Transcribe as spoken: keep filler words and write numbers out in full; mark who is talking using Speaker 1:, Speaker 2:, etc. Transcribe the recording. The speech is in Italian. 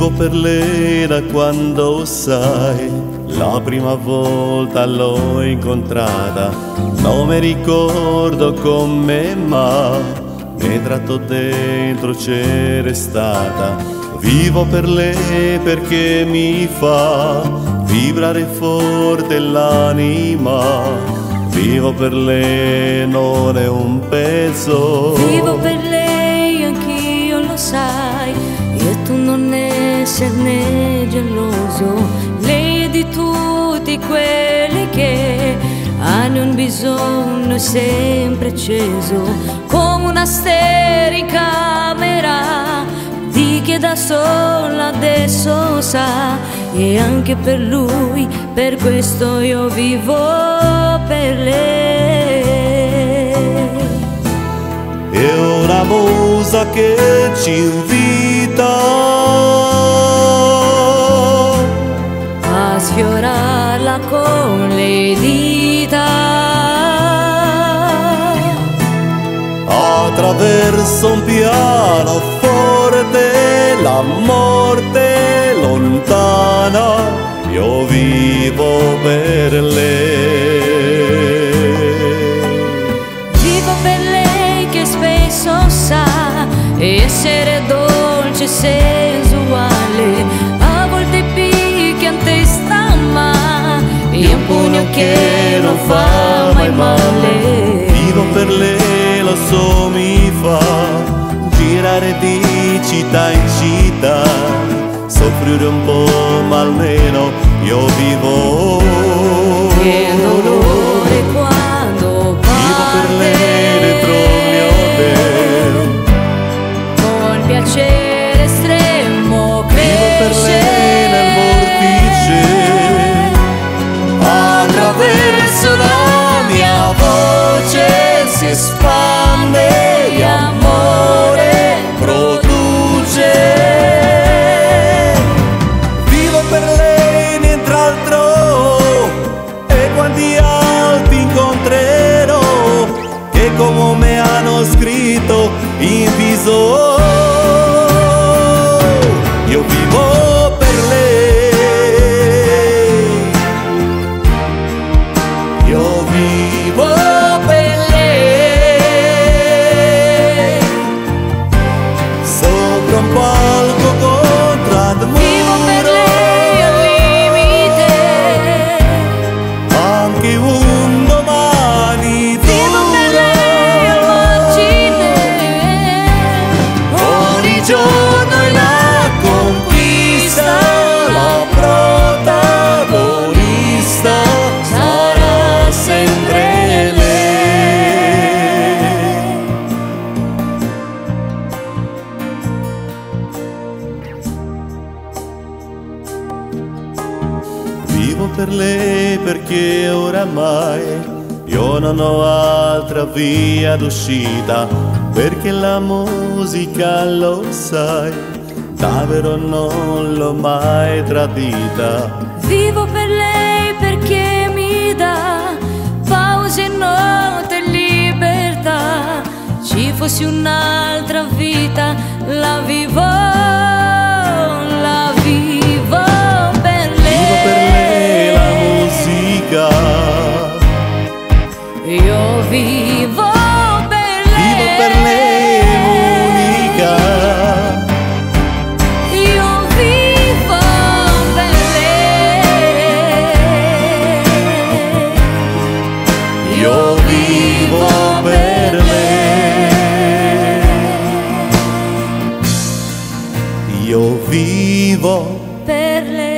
Speaker 1: Vivo per lei da quando sai, la prima volta l'ho incontrata. Non mi ricordo come, ma dentro dentro c'era stata. Vivo per lei perché mi fa vibrare forte l'anima. Vivo per lei, non è un pezzo.
Speaker 2: Vivo per lei, anch'io lo sai, e tu non esserne geloso. Lei è di tutti quelli che hanno un bisogno sempre acceso, come una stella in camera di che da sola adesso sa. E anche per lui, per questo io vivo per lei.
Speaker 1: È una musa che ci invita
Speaker 2: a sfiorarla con le dita,
Speaker 1: attraverso un pianoforte, la morte lontana. Io vivo per lei.
Speaker 2: Vivo per lei che spesso sa essere dolce e sensuale, a volte picchiante in testa, ma è un pugno che non fa mai male.
Speaker 1: Vivo per lei, lo so, mi fa girare di città in città, soffrire un po' ma almeno io vivo.
Speaker 2: Che dolore quando parte,
Speaker 1: vivo per lei dentro il mio hotel,
Speaker 2: con piacere estremo cresce.
Speaker 1: Vivo per lei nel vortice, attraverso la mia voce si espande e amore produce. Vivo per lei, nient'altro, e quanti altri incontrerò che come me hanno scritto in viso. Io vivo per lei, io vivo per lei, sopra un palco contro ad muro.
Speaker 2: Vivo per lei al limite,
Speaker 1: Anche un domani duro.
Speaker 2: vivo per lei al margine,
Speaker 1: Ogni giorno è la conquista, la protagonista sarà sempre lei. Vivo per lei perché oramai io non ho altra via d'uscita, perché la musica, lo sai, davvero non l'ho mai tradita.
Speaker 2: vivo per lei perché mi dà pause, notte e libertà. Ci fosse un'altra vita, la vivo, la vivo per lei.
Speaker 1: Vivo per lei la musica,
Speaker 2: Io vivo per lei.
Speaker 1: vivo per lei unica.
Speaker 2: Io vivo per lei.
Speaker 1: Io vivo per lei. Io vivo
Speaker 2: Per lei.